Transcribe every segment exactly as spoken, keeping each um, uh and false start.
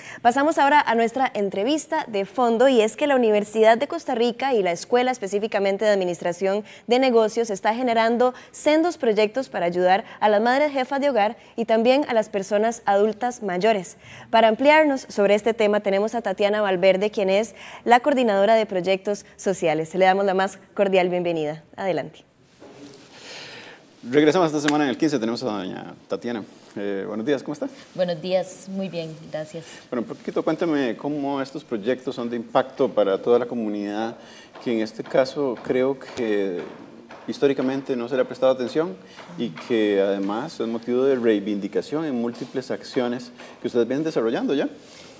Pasamos ahora a nuestra entrevista de fondo, y es que la Universidad de Costa Rica y la Escuela específicamente de Administración de Negocios está generando sendos proyectos para ayudar a las madres jefas de hogar y también a las personas adultas mayores. Para ampliarnos sobre este tema tenemos a Tatiana Valverde, quien es la coordinadora de proyectos sociales. Le damos la más cordial bienvenida. Adelante. Regresamos esta semana en el quince, tenemos a doña Tatiana. Eh, buenos días, ¿cómo está? Buenos días, muy bien, gracias. Bueno, un poquito cuéntame cómo estos proyectos son de impacto para toda la comunidad, que en este caso creo que históricamente no se le ha prestado atención y que además es motivo de reivindicación en múltiples acciones que ustedes vienen desarrollando ya.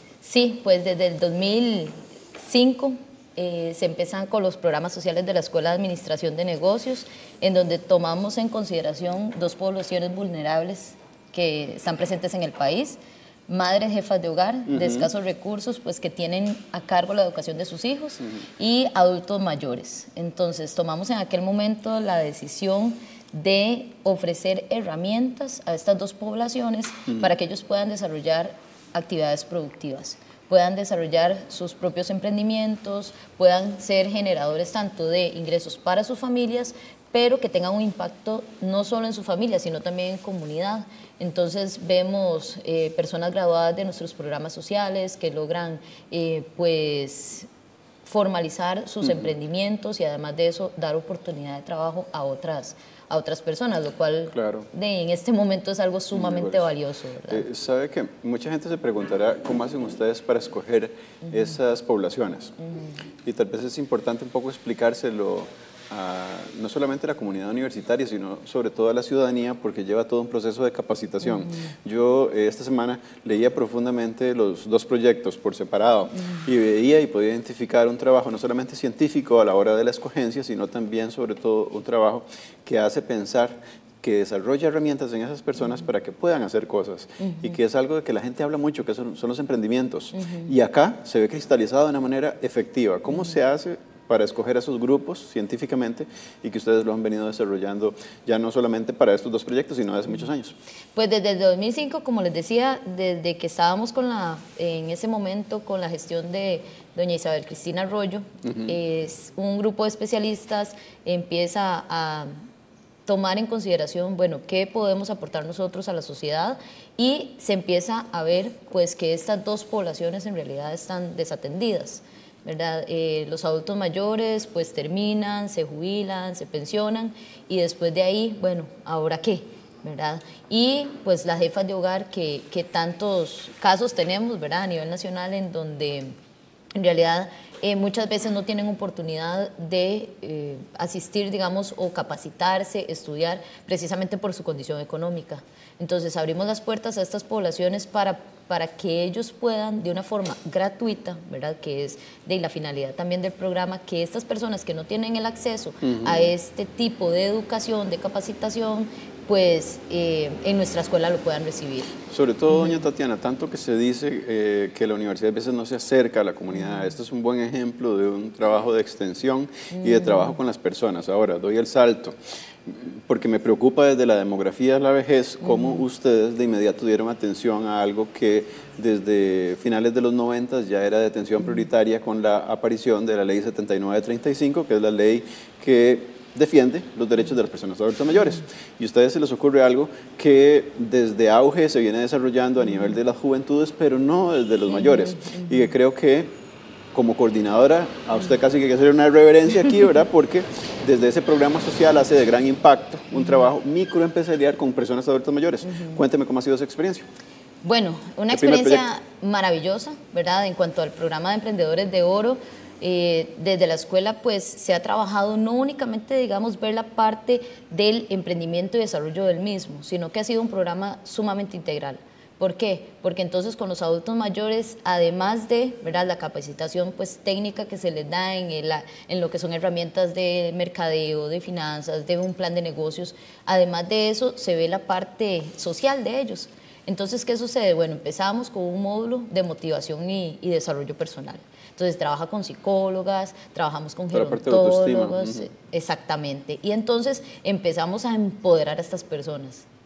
Sí, pues desde el dos mil cinco eh, se empiezan con los programas sociales de la Escuela de Administración de Negocios, en donde tomamos en consideración dos poblaciones vulnerables que están presentes en el país: madres jefas de hogar, uh-huh, de escasos recursos, pues que tienen a cargo la educación de sus hijos, uh-huh, y adultos mayores. Entonces tomamos en aquel momento la decisión de ofrecer herramientas a estas dos poblaciones, uh-huh, para que ellos puedan desarrollar actividades productivas, puedan desarrollar sus propios emprendimientos, puedan ser generadores tanto de ingresos para sus familias, pero que tengan un impacto no solo en su familia, sino también en comunidad. Entonces vemos eh, personas graduadas de nuestros programas sociales que logran eh, pues, formalizar sus uh-huh. emprendimientos y además de eso dar oportunidad de trabajo a otras, a otras personas, lo cual claro. de, en este momento es algo sumamente uh-huh. valioso, ¿verdad? Eh, sabe que mucha gente se preguntará cómo hacen ustedes para escoger uh-huh. esas poblaciones, uh-huh. y tal vez es importante un poco explicárselo a no solamente a la comunidad universitaria, sino sobre todo a la ciudadanía, porque lleva todo un proceso de capacitación. Uh-huh. Yo eh, esta semana leía profundamente los dos proyectos por separado, uh-huh. y veía y podía identificar un trabajo no solamente científico a la hora de la escogencia, sino también sobre todo un trabajo que hace pensar, que desarrolla herramientas en esas personas uh-huh. para que puedan hacer cosas, uh-huh. y que es algo de que la gente habla mucho, que son, son los emprendimientos. Uh-huh. Y acá se ve cristalizado de una manera efectiva. ¿Cómo uh-huh. se hace para escoger a esos grupos científicamente y que ustedes lo han venido desarrollando ya no solamente para estos dos proyectos, sino desde muchos años? Pues desde el dos mil cinco, como les decía, desde que estábamos con la, en ese momento con la gestión de doña Isabel Cristina Arroyo, uh-huh. es un grupo de especialistas empieza a tomar en consideración, bueno, qué podemos aportar nosotros a la sociedad, y se empieza a ver pues que estas dos poblaciones en realidad están desatendidas, ¿verdad? Eh, los adultos mayores pues terminan, se jubilan, se pensionan, y después de ahí, bueno, ¿ahora qué? ¿Verdad? Y pues las jefas de hogar que, que tantos casos tenemos, ¿verdad? A nivel nacional, en donde en realidad eh, muchas veces no tienen oportunidad de eh, asistir, digamos, o capacitarse, estudiar, precisamente por su condición económica. Entonces abrimos las puertas a estas poblaciones para, para que ellos puedan, de una forma gratuita, ¿verdad?, que es de la finalidad también del programa, que estas personas que no tienen el acceso uh-huh. a este tipo de educación, de capacitación, pues eh, en nuestra escuela lo puedan recibir. Sobre todo, doña Tatiana, tanto que se dice eh, que la universidad a veces no se acerca a la comunidad. Este es un buen ejemplo de un trabajo de extensión y de trabajo con las personas. Ahora, doy el salto, porque me preocupa desde la demografía de la vejez, cómo uh-huh. ustedes de inmediato dieron atención a algo que desde finales de los noventas ya era de atención prioritaria con la aparición de la ley setenta y nueve treinta y cinco, que es la ley que defiende los derechos de las personas adultas mayores. Y a ustedes se les ocurre algo que desde auge se viene desarrollando a nivel de las juventudes, pero no desde los mayores. Y que creo que como coordinadora, a usted casi que hay que hacer una reverencia aquí, ¿verdad? Porque desde ese programa social hace de gran impacto un trabajo microempresarial con personas adultas mayores. Cuénteme cómo ha sido esa experiencia. Bueno, una experiencia maravillosa, ¿verdad? En cuanto al programa de Emprendedores de Oro, Eh, desde la escuela pues se ha trabajado no únicamente, digamos, ver la parte del emprendimiento y desarrollo del mismo, sino que ha sido un programa sumamente integral. ¿Por qué? Porque entonces con los adultos mayores, además de, ¿verdad?, la capacitación pues técnica que se les da en, el, en lo que son herramientas de mercadeo, de finanzas, de un plan de negocios, además de eso se ve la parte social de ellos. Entonces, ¿qué sucede? Bueno, empezamos con un módulo de motivación y, y desarrollo personal. Entonces, trabaja con psicólogas, trabajamos con gerontólogos, uh-huh. exactamente. Y entonces empezamos a empoderar a estas personas.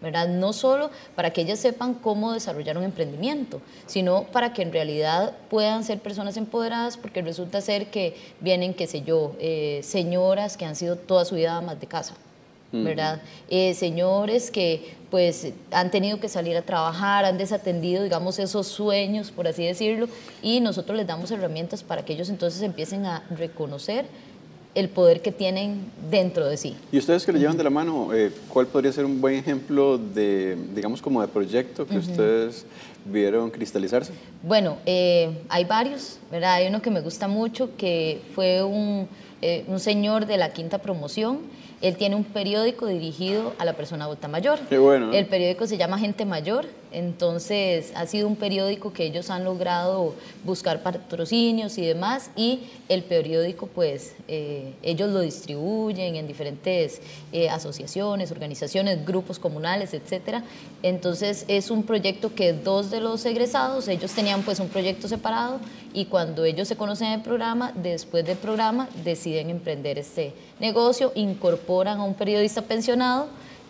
¿verdad? No solo para que ellas sepan cómo desarrollar un emprendimiento, sino para que en realidad puedan ser personas empoderadas, porque resulta ser que vienen, qué sé yo, eh, señoras que han sido toda su vida amas de casa, ¿verdad? Uh-huh. eh, señores que pues han tenido que salir a trabajar, han desatendido, digamos, esos sueños, por así decirlo, y nosotros les damos herramientas para que ellos entonces empiecen a reconocer el poder que tienen dentro de sí. Y ustedes que le llevan de la mano, eh, ¿cuál podría ser un buen ejemplo de, digamos, como de proyecto que uh-huh. ustedes vieron cristalizarse? Bueno, eh, hay varios, ¿verdad? Hay uno que me gusta mucho, que fue un, eh, un señor de la quinta promoción. Él tiene un periódico dirigido a la persona adulta mayor. Qué bueno, ¿eh? El periódico se llama Gente Mayor, entonces ha sido un periódico que ellos han logrado buscar patrocinios y demás, y el periódico pues eh, ellos lo distribuyen en diferentes eh, asociaciones, organizaciones, grupos comunales, etcétera. Entonces es un proyecto que dos de los egresados, ellos tenían pues un proyecto separado, y cuando ellos se conocen en el programa, después del programa deciden emprender este negocio, incorporan a un periodista pensionado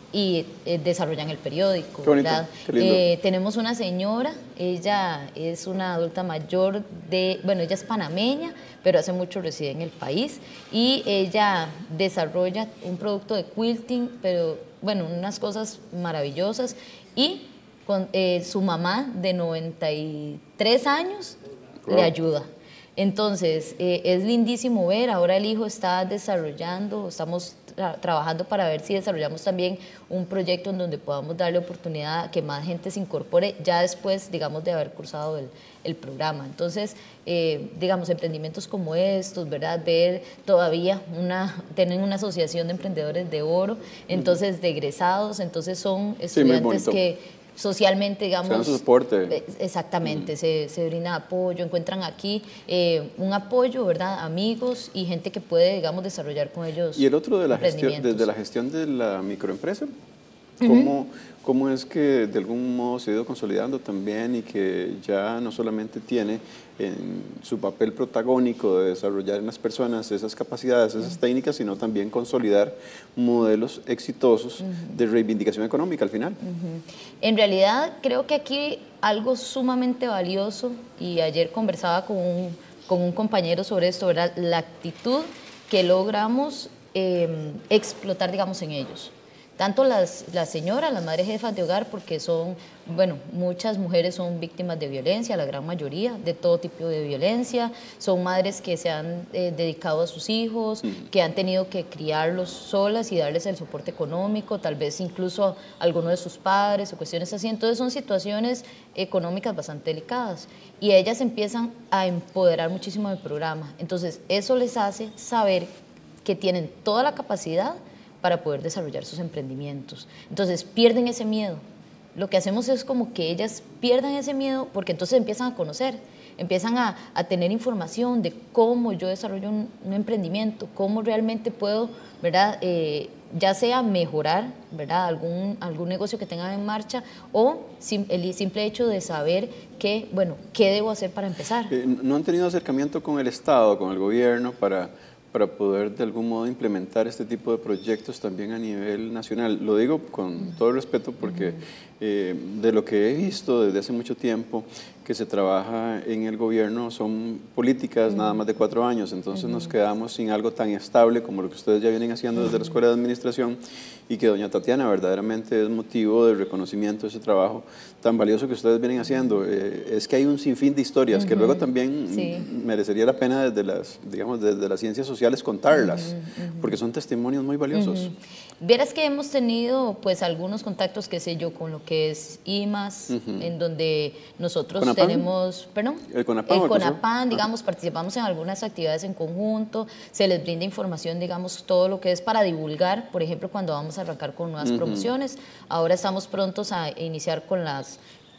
y eh, desarrollan el periódico. Qué bonito, ¿verdad? Qué lindo. Eh, tenemos una señora, ella es una adulta mayor de, bueno, ella es panameña, pero hace mucho reside en el país, y ella desarrolla un producto de quilting, pero bueno, unas cosas maravillosas, y con, eh, su mamá de noventa y tres años wow. le ayuda. Entonces, eh, es lindísimo ver, ahora el hijo está desarrollando, estamos tra trabajando para ver si desarrollamos también un proyecto en donde podamos darle oportunidad a que más gente se incorpore ya después, digamos, de haber cursado el, el programa. Entonces, eh, digamos, emprendimientos como estos, ¿verdad? Ver todavía una, tienen una asociación de emprendedores de oro, entonces de egresados, entonces son estudiantes sí, que socialmente, digamos, se dan su soporte. Exactamente, mm. se, se brinda apoyo, encuentran aquí eh, un apoyo, ¿verdad? Amigos y gente que puede, digamos, desarrollar con ellos. Y el otro de la gestión, desde la gestión de la microempresa, ¿cómo, uh-huh. ¿cómo es que de algún modo se ha ido consolidando también y que ya no solamente tiene en su papel protagónico de desarrollar en las personas esas capacidades, esas uh-huh. técnicas, sino también consolidar modelos exitosos uh-huh. de reivindicación económica al final? Uh-huh. En realidad creo que aquí algo sumamente valioso, y ayer conversaba con un, con un compañero sobre esto, ¿verdad? La actitud que logramos eh, explotar, digamos, en ellos. Tanto las, las señoras, las madres jefas de hogar, porque son, bueno, muchas mujeres son víctimas de violencia, la gran mayoría, de todo tipo de violencia, son madres que se han eh, dedicado a sus hijos, mm. que han tenido que criarlos solas y darles el soporte económico, tal vez incluso a alguno de sus padres o cuestiones así. Entonces son situaciones económicas bastante delicadas, y ellas empiezan a empoderar muchísimo el programa. Entonces eso les hace saber que tienen toda la capacidad para poder desarrollar sus emprendimientos. Entonces pierden ese miedo. Lo que hacemos es como que ellas pierdan ese miedo, porque entonces empiezan a conocer, empiezan a, a tener información de cómo yo desarrollo un, un emprendimiento, cómo realmente puedo, ¿verdad? Eh, ya sea mejorar, ¿verdad? Algún, algún negocio que tengan en marcha, o sim, el simple hecho de saber que, bueno, ¿qué debo hacer para empezar? Eh, ¿No han tenido acercamiento con el Estado, con el gobierno, para... para poder de algún modo implementar este tipo de proyectos también a nivel nacional? Lo digo con todo el respeto porque eh, de lo que he visto desde hace mucho tiempo que se trabaja en el gobierno son políticas nada más de cuatro años, entonces nos quedamos sin algo tan estable como lo que ustedes ya vienen haciendo desde la Escuela de Administración, y que doña Tatiana verdaderamente es motivo de reconocimiento de ese trabajo tan valioso que ustedes vienen haciendo. Eh, es que hay un sinfín de historias uh-huh. que luego también sí. merecería la pena desde las, digamos, desde las ciencias sociales contarlas, uh-huh, uh-huh. porque son testimonios muy valiosos. Uh-huh. Vieras que hemos tenido pues algunos contactos, qué sé yo, con lo que es I M A S, uh-huh. en donde nosotros ¿Conapan? tenemos, perdón, el Conapan, el Conapan digamos, uh-huh. participamos en algunas actividades en conjunto, se les brinda información, digamos, todo lo que es para divulgar, por ejemplo, cuando vamos a arrancar con nuevas uh-huh. promociones. Ahora estamos prontos a iniciar con las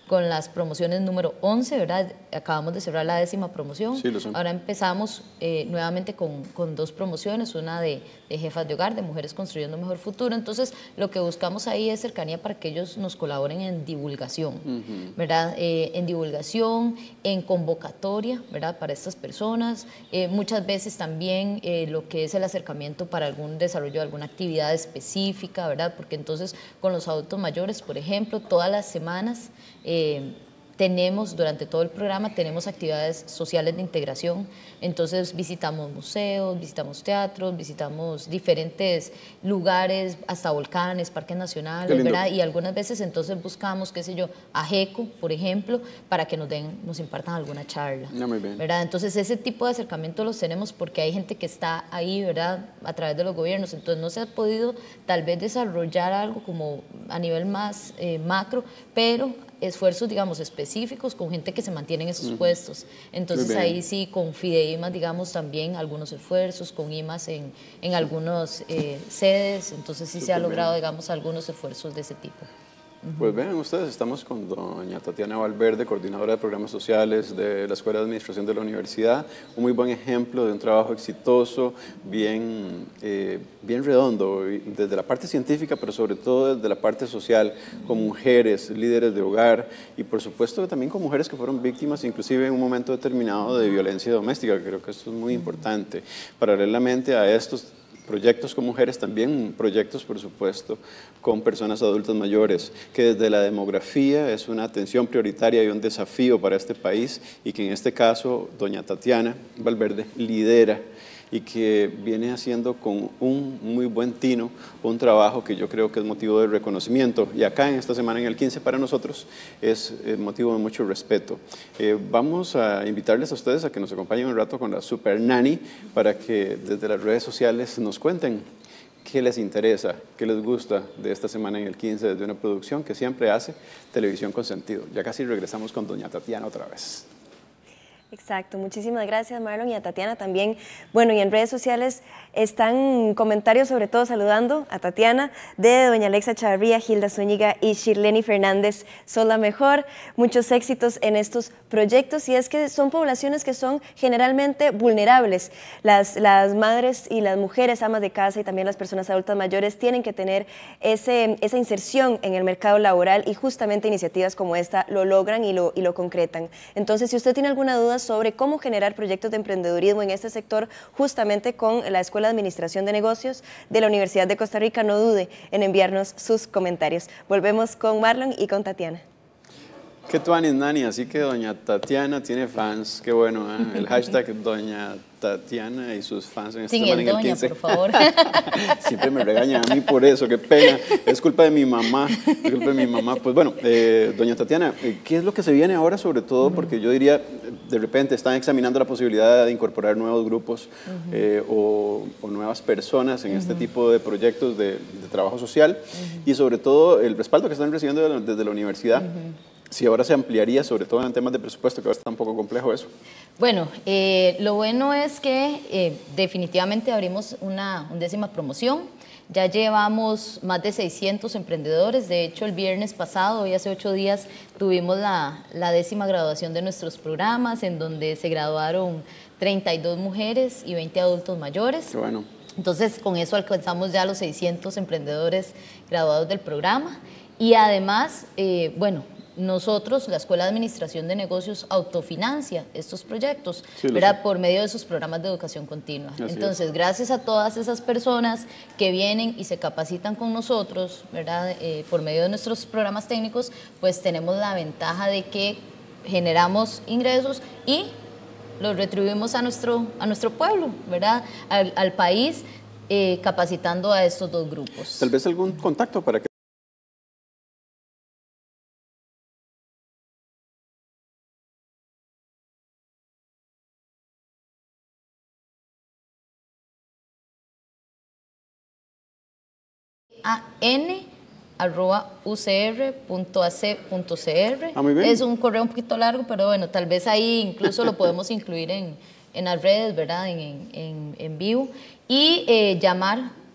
con las promociones número once, ¿verdad? Acabamos de cerrar la décima promoción. Sí, lo son. Ahora empezamos eh, nuevamente con, con dos promociones, una de, de jefas de hogar, de Mujeres Construyendo un Mejor Futuro. Entonces, lo que buscamos ahí es cercanía para que ellos nos colaboren en divulgación, uh-huh. ¿verdad? Eh, en divulgación, en convocatoria, ¿verdad? Para estas personas. Eh, muchas veces también eh, lo que es el acercamiento para algún desarrollo de alguna actividad específica, ¿verdad? Porque entonces, con los adultos mayores, por ejemplo, todas las semanas Eh, tenemos, durante todo el programa, tenemos actividades sociales de integración, entonces visitamos museos, visitamos teatros, visitamos diferentes lugares, hasta volcanes, parques nacionales, ¿verdad? Y algunas veces entonces buscamos, qué sé yo, a GECO, por ejemplo, para que nos den, nos impartan alguna charla, no, muy bien. ¿verdad? Entonces ese tipo de acercamiento los tenemos porque hay gente que está ahí, ¿verdad? A través de los gobiernos, entonces no se ha podido tal vez desarrollar algo como a nivel más eh, macro, pero esfuerzos, digamos, específicos con gente que se mantiene en esos uh-huh. puestos. Entonces ahí sí, con Fideimas, digamos, también algunos esfuerzos, con I M A S en, en algunas eh, sedes, entonces sí Super se ha logrado, bien. digamos, algunos esfuerzos de ese tipo. Pues vean ustedes, estamos con doña Tatiana Valverde, coordinadora de programas sociales de la Escuela de Administración de la Universidad, un muy buen ejemplo de un trabajo exitoso, bien, eh, bien redondo, desde la parte científica, pero sobre todo desde la parte social, con mujeres, líderes de hogar y por supuesto también con mujeres que fueron víctimas, inclusive en un momento determinado, de violencia doméstica. Creo que esto es muy importante. Paralelamente a estos proyectos con mujeres, también proyectos, por supuesto, con personas adultas mayores, que desde la demografía es una atención prioritaria y un desafío para este país y que en este caso doña Tatiana Valverde lidera y que viene haciendo con un muy buen tino un trabajo que yo creo que es motivo de reconocimiento. Y acá en esta semana, en el quince, para nosotros es motivo de mucho respeto. Eh, vamos a invitarles a ustedes a que nos acompañen un rato con la Super Nanny para que desde las redes sociales nos cuenten qué les interesa, qué les gusta de esta semana en el quince desde una producción que siempre hace Televisión con Sentido. Ya casi regresamos con doña Tatiana otra vez. Exacto, muchísimas gracias Marlon y a Tatiana también. Bueno, y en redes sociales están comentarios, sobre todo saludando a Tatiana, de doña Alexa Chavarría, Hilda Zúñiga y Shirleni Fernández. Son la mejor, muchos éxitos en estos proyectos y es que son poblaciones que son generalmente vulnerables. Las, las madres y las mujeres amas de casa y también las personas adultas mayores tienen que tener ese, esa inserción en el mercado laboral y justamente iniciativas como esta lo logran y lo, y lo concretan. Entonces, si usted tiene alguna duda sobre cómo generar proyectos de emprendedurismo en este sector, justamente con la Escuela de Administración de Negocios de la Universidad de Costa Rica, no dude en enviarnos sus comentarios. Volvemos con Marlon y con Tatiana. Qué tuanis, Nani, así que doña Tatiana tiene fans, qué bueno, ¿eh? El hashtag doña Tatiana y sus fans en esta Sin semana el en el doña, quince. por favor. Siempre me regañan a mí por eso, qué pena, es culpa de mi mamá, es culpa de mi mamá. Pues bueno, eh, doña Tatiana, ¿qué es lo que se viene ahora sobre todo? Porque yo diría, de repente están examinando la posibilidad de incorporar nuevos grupos uh-huh. eh, o, o nuevas personas en uh-huh. este tipo de proyectos de, de trabajo social uh-huh. y sobre todo el respaldo que están recibiendo de la, desde la universidad. Uh-huh. Si ahora se ampliaría, sobre todo en temas de presupuesto, que ahora está un poco complejo eso. Bueno, eh, lo bueno es que eh, definitivamente abrimos una undécima promoción. Ya llevamos más de seiscientos emprendedores. De hecho, el viernes pasado, hoy hace ocho días, tuvimos la, la décima graduación de nuestros programas, en donde se graduaron treinta y dos mujeres y veinte adultos mayores. Qué bueno. Entonces, con eso alcanzamos ya los seiscientos emprendedores graduados del programa. Y además, eh, bueno, nosotros, la Escuela de Administración de Negocios, autofinancia estos proyectos, sí, ¿verdad? Por medio de sus programas de educación continua. Así Entonces, es. gracias a todas esas personas que vienen y se capacitan con nosotros, ¿verdad? Eh, por medio de nuestros programas técnicos, pues tenemos la ventaja de que generamos ingresos y los retribuimos a nuestro, a nuestro pueblo, ¿verdad? Al, al país, eh, capacitando a estos dos grupos. Tal vez algún contacto para que a n arroba u c r punto a c punto c r. Ah, muy bien. Es un correo un poquito largo, pero bueno, tal vez ahí incluso lo podemos incluir en, en las redes, ¿verdad? En, en, en vivo. Y eh, llamar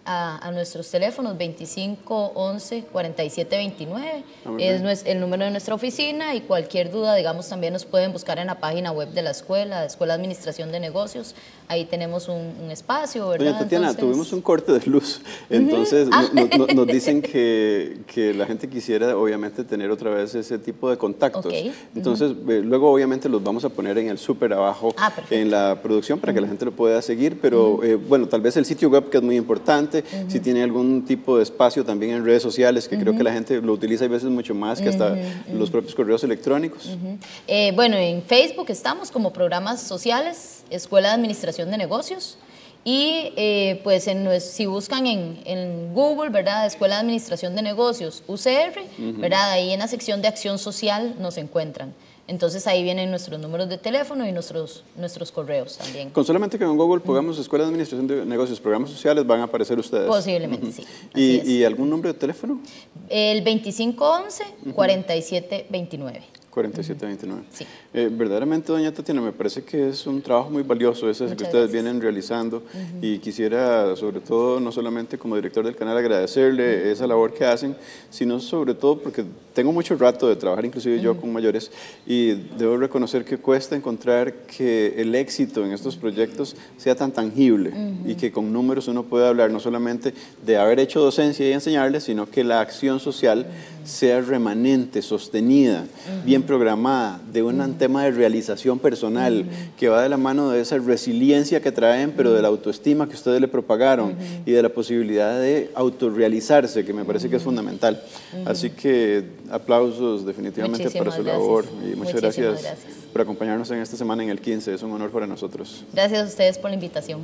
a, a nuestros teléfonos veinticinco once cuarenta y siete veintinueve, Ah, es nues- el número de nuestra oficina, y cualquier duda, digamos, también nos pueden buscar en la página web de la escuela, de Escuela de Administración de Negocios. Ahí tenemos un, un espacio, ¿verdad? Doña Tatiana, Entonces, tuvimos un corte de luz, entonces Ah. no- no- nos dicen que, que la gente quisiera obviamente tener otra vez ese tipo de contactos. Ok. Entonces, eh, luego obviamente los vamos a poner en el súper abajo Ah, perfecto. en la producción para que la gente lo pueda seguir, pero eh, bueno, tal vez el sitio web, que es muy importante, si tiene algún tipo de espacio también en redes sociales, que creo que la gente lo utiliza a veces mucho más que hasta los propios correos electrónicos. Eh, bueno, en Facebook estamos como Programas Sociales, Escuela de Administración de Negocios, y eh, pues en, nues- si buscan en, en Google, ¿verdad? Escuela de Administración de Negocios, U C R, ¿verdad? Ahí en la sección de Acción Social nos encuentran. Entonces ahí vienen nuestros números de teléfono y nuestros, nuestros correos también. Con solamente que en Google pongamos Escuela de Administración de Negocios, Programas Sociales, van a aparecer ustedes. Posiblemente, sí. Así ¿Y, es. ¿Y algún número de teléfono? El veinticinco once cuarenta y siete veintinueve. cuarenta y siete veintinueve. Sí. Eh, verdaderamente, doña Tatiana, me parece que es un trabajo muy valioso ese que Muchas ustedes gracias. vienen realizando, y quisiera, sobre todo, no solamente como director del canal, agradecerle esa labor que hacen, sino sobre todo porque tengo mucho rato de trabajar, inclusive yo con mayores, y debo reconocer que cuesta encontrar que el éxito en estos proyectos sea tan tangible y que con números uno pueda hablar no solamente de haber hecho docencia y enseñarles, sino que la acción social sea remanente, sostenida, bien programada, de un tema de realización personal, que va de la mano de esa resiliencia que traen, pero de la autoestima que ustedes le propagaron y de la posibilidad de autorrealizarse, que me parece que es fundamental. Así que aplausos definitivamente por Muchísimas su gracias. labor, y muchas Muchísimas gracias, gracias. por acompañarnos en esta semana en el quince, es un honor para nosotros. Gracias a ustedes por la invitación.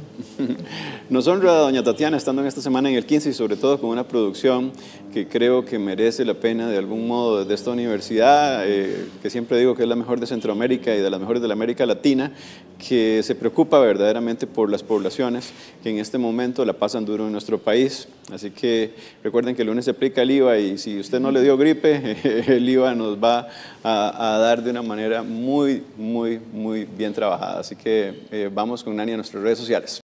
Nos honra doña Tatiana estando en esta semana en el quince, y sobre todo con una producción que creo que merece la pena de algún modo desde esta universidad, eh, que siempre digo que es la mejor de Centroamérica y de las mejores de la América Latina, que se preocupa verdaderamente por las poblaciones que en este momento la pasan duro en nuestro país. Así que recuerden que el lunes se aplica el I V A, y si usted no le dio gripe, el I V A nos va a, a dar de una manera muy, muy, muy bien trabajada. Así que eh, vamos con Nani a nuestras redes sociales.